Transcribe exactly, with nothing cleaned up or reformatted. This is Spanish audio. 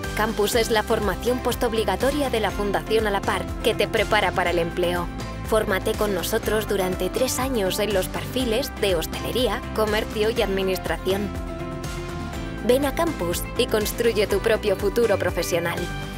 Campus es la formación postobligatoria de la Fundación A la Par que te prepara para el empleo. Fórmate con nosotros durante tres años en los perfiles de hostelería, comercio y administración. Ven a Campus y construye tu propio futuro profesional.